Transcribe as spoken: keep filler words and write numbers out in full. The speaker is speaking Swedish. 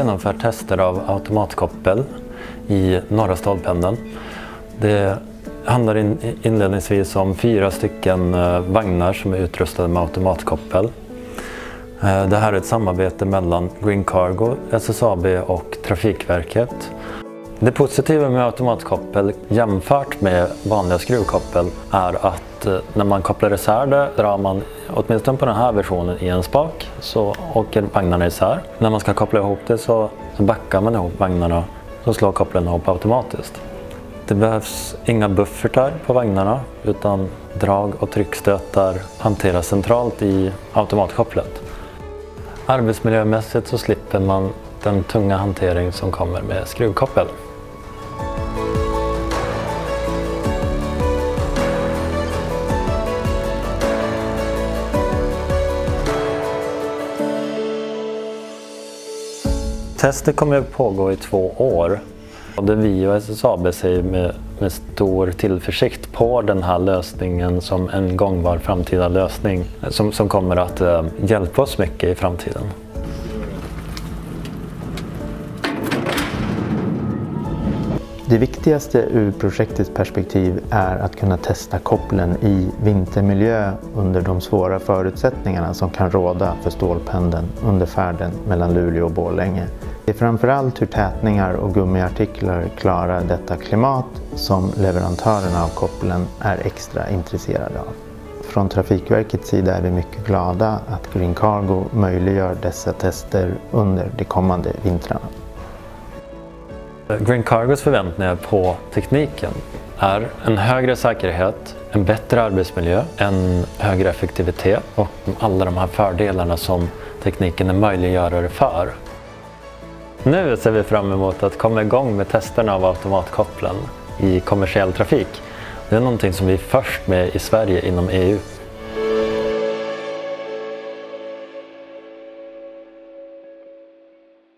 genomför tester av automatkoppel i norra stålpendeln. Det handlar in, inledningsvis om fyra stycken vagnar som är utrustade med automatkoppel. Det här är ett samarbete mellan Green Cargo, S S A B och Trafikverket. Det positiva med automatkoppel jämfört med vanliga skruvkoppel är att när man kopplar isär det drar man, åtminstone på den här versionen, i en spak så åker vagnarna isär. När man ska koppla ihop det så backar man ihop vagnarna så slår kopplen ihop automatiskt. Det behövs inga buffertar på vagnarna utan drag- och tryckstötar hanteras centralt i automatkopplet. Arbetsmiljömässigt så slipper man den tunga hantering som kommer med skruvkoppel. Testet kommer att pågå i två år. Både vi och S S A B ser med, med stor tillförsikt på den här lösningen som en gångbar framtida lösning som, som kommer att eh, hjälpa oss mycket i framtiden. Det viktigaste ur projektets perspektiv är att kunna testa kopplen i vintermiljö under de svåra förutsättningarna som kan råda för stålpendeln under färden mellan Luleå och Borlänge. Det är framförallt hur tätningar och gummiartiklar klarar detta klimat som leverantörerna av koppeln är extra intresserade av. Från Trafikverkets sida är vi mycket glada att Green Cargo möjliggör dessa tester under de kommande vintrarna. Green Cargos förväntningar på tekniken är en högre säkerhet, en bättre arbetsmiljö, en högre effektivitet och alla de här fördelarna som tekniken är möjliggörare för. Nu ser vi fram emot att komma igång med testerna av automatkoppeln i kommersiell trafik. Det är någonting som vi är först med i Sverige inom E U.